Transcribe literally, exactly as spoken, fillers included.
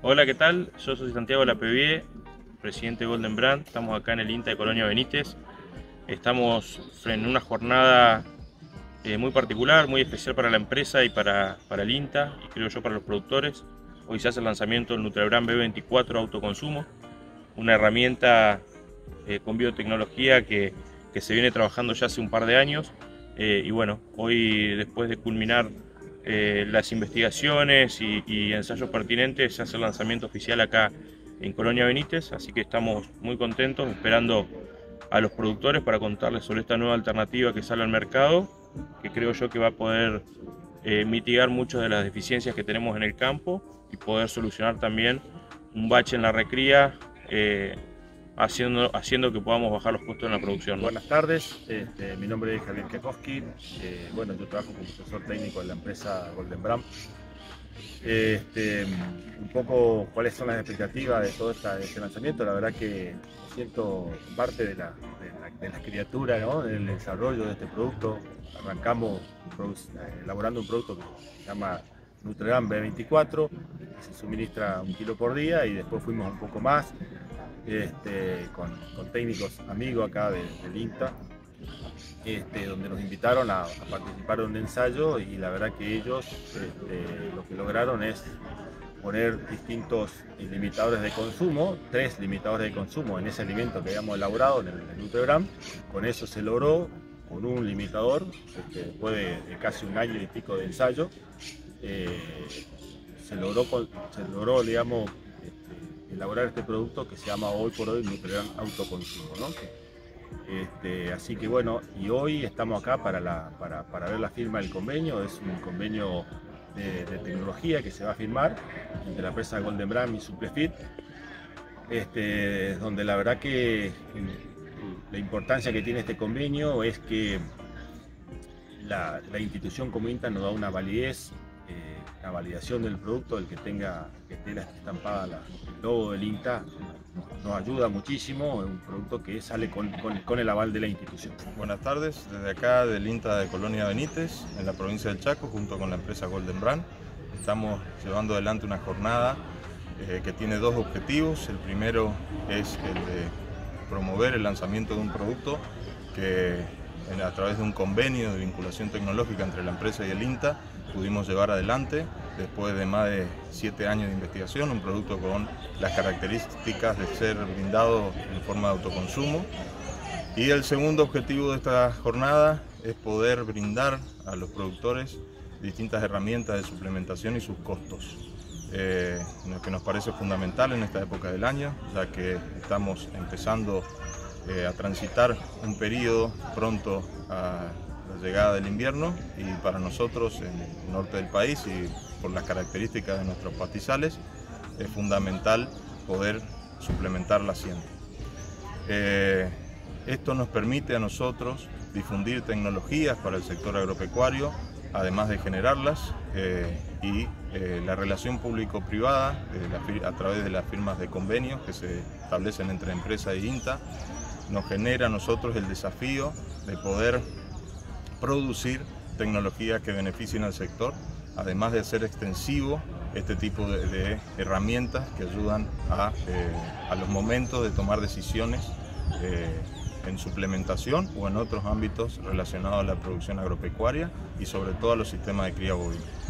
Hola, ¿qué tal? Yo soy Santiago Lapevie, presidente de Golden Brand. Estamos acá en el INTA de Colonia Benítez. Estamos en una jornada eh, muy particular, muy especial para la empresa y para, para el INTA, y creo yo para los productores. Hoy se hace el lanzamiento del Nutrabrand B veinticuatro Autoconsumo, una herramienta eh, con biotecnología que, que se viene trabajando ya hace un par de años. Eh, y bueno, hoy, después de culminar eh, las investigaciones y, y ensayos pertinentes, se hace el lanzamiento oficial acá en Colonia Benítez, así que estamos muy contentos esperando a los productores para contarles sobre esta nueva alternativa que sale al mercado, que creo yo que va a poder eh, mitigar muchas de las deficiencias que tenemos en el campo y poder solucionar también un bache en la recría, eh, haciendo, haciendo que podamos bajar los costos en la producción, ¿no? Buenas tardes, este, mi nombre es Javier Kekowski. Eh, bueno, yo trabajo como asesor técnico en la empresa Golden Brand. Este, un poco cuáles son las expectativas de todo esta, este lanzamiento. La verdad que me siento parte de la, de la, de la criatura, ¿no?, del desarrollo de este producto. Arrancamos elaborando un producto que se llama Nutrabrand B veinticuatro, que se suministra un kilo por día, y después fuimos un poco más este, con, con técnicos amigos acá de, del INTA, este, donde nos invitaron a, a participar en un ensayo, y la verdad que ellos este, lo que lograron es poner distintos limitadores de consumo, tres limitadores de consumo en ese alimento que habíamos elaborado en el, el Nutrabrand. Con eso se logró, con un limitador, este, después de, de casi un año y pico de ensayo, eh, se logró, se logró digamos, este, elaborar este producto que se llama hoy por hoy Nutrabrand Autoconsumo, ¿no? Este, así que bueno, y hoy estamos acá para, la, para, para ver la firma del convenio. Es un convenio de, de tecnología que se va a firmar entre la empresa Golden Brand y Suplefit, este, donde la verdad que la importancia que tiene este convenio es que la, la institución como INTA nos da una validez, eh, la validación del producto, el que tenga que esté estampada la, el logo del INTA, nos ayuda muchísimo. Es un producto que sale con, con, con el aval de la institución. Buenas tardes, desde acá del INTA de Colonia Benítez, en la provincia del Chaco, junto con la empresa Golden Brand. Estamos llevando adelante una jornada eh, que tiene dos objetivos. El primero es el de promover el lanzamiento de un producto que a través de un convenio de vinculación tecnológica entre la empresa y el INTA pudimos llevar adelante después de más de siete años de investigación, un producto con las características de ser brindado en forma de autoconsumo. Y el segundo objetivo de esta jornada es poder brindar a los productores distintas herramientas de suplementación y sus costos, eh, lo que nos parece fundamental en esta época del año, ya que estamos empezando eh, a transitar un periodo pronto a la llegada del invierno, y para nosotros en el norte del país y por las características de nuestros pastizales es fundamental poder suplementar la siembra. Eh, esto nos permite a nosotros difundir tecnologías para el sector agropecuario, además de generarlas, eh, y eh, la relación público-privada eh, a través de las firmas de convenios que se establecen entre empresa e INTA nos genera a nosotros el desafío de poder producir tecnologías que beneficien al sector, además de hacer extensivo este tipo de, de herramientas que ayudan a, eh, a los momentos de tomar decisiones eh, en suplementación o en otros ámbitos relacionados a la producción agropecuaria y sobre todo a los sistemas de cría bovina.